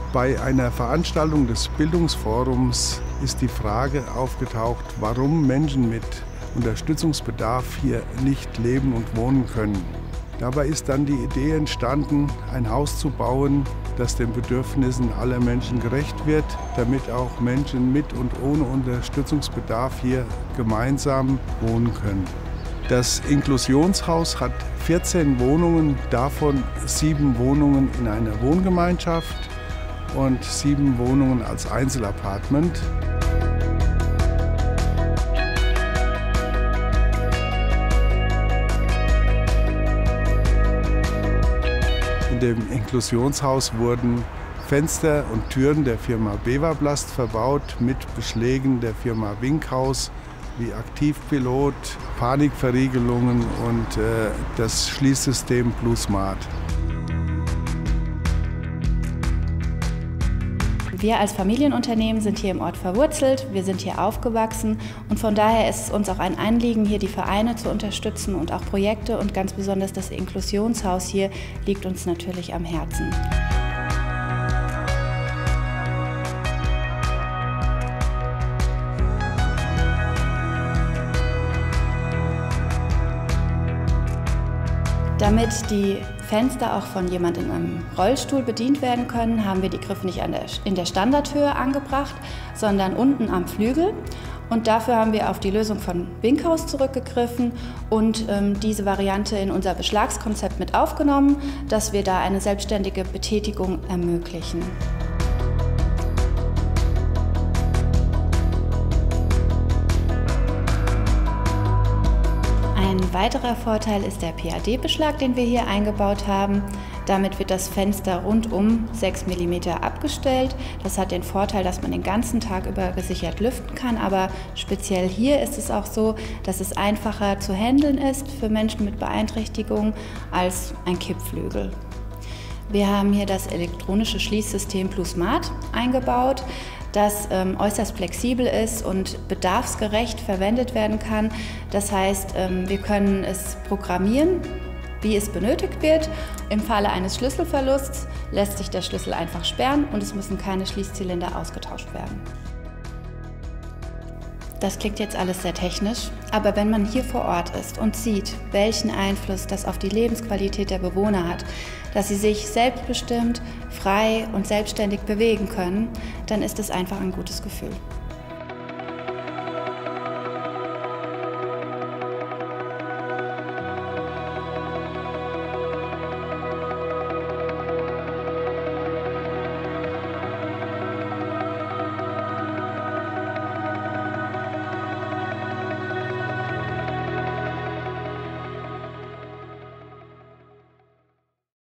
Bei einer Veranstaltung des Bildungsforums ist die Frage aufgetaucht, warum Menschen mit Unterstützungsbedarf hier nicht leben und wohnen können. Dabei ist dann die Idee entstanden, ein Haus zu bauen, das den Bedürfnissen aller Menschen gerecht wird, damit auch Menschen mit und ohne Unterstützungsbedarf hier gemeinsam wohnen können. Das Inklusionshaus hat 14 Wohnungen, davon 7 Wohnungen in einer Wohngemeinschaft und 7 Wohnungen als Einzelapartment. In dem Inklusionshaus wurden Fenster und Türen der Firma Bewaplast verbaut mit Beschlägen der Firma Winkhaus wie Aktivpilot, Panikverriegelungen und das Schließsystem Bluesmart. Wir als Familienunternehmen sind hier im Ort verwurzelt, wir sind hier aufgewachsen und von daher ist es uns auch ein Anliegen, hier die Vereine zu unterstützen und auch Projekte und ganz besonders das Inklusionshaus hier liegt uns natürlich am Herzen. Damit die Fenster auch von jemandem im Rollstuhl bedient werden können, haben wir die Griffe nicht in der Standardhöhe angebracht, sondern unten am Flügel. Und dafür haben wir auf die Lösung von Winkhaus zurückgegriffen und diese Variante in unser Beschlagskonzept mit aufgenommen, dass wir da eine selbstständige Betätigung ermöglichen. Ein weiterer Vorteil ist der PAD-Beschlag, den wir hier eingebaut haben. Damit wird das Fenster rundum 6 mm abgestellt. Das hat den Vorteil, dass man den ganzen Tag über gesichert lüften kann, aber speziell hier ist es auch so, dass es einfacher zu handeln ist für Menschen mit Beeinträchtigung als ein Kippflügel. Wir haben hier das elektronische Schließsystem Bluesmart eingebaut, das äußerst flexibel ist und bedarfsgerecht verwendet werden kann. Das heißt, wir können es programmieren, wie es benötigt wird. Im Falle eines Schlüsselverlusts lässt sich der Schlüssel einfach sperren und es müssen keine Schließzylinder ausgetauscht werden. Das klingt jetzt alles sehr technisch, aber wenn man hier vor Ort ist und sieht, welchen Einfluss das auf die Lebensqualität der Bewohner hat, dass sie sich selbstbestimmt, frei und selbstständig bewegen können, dann ist es einfach ein gutes Gefühl.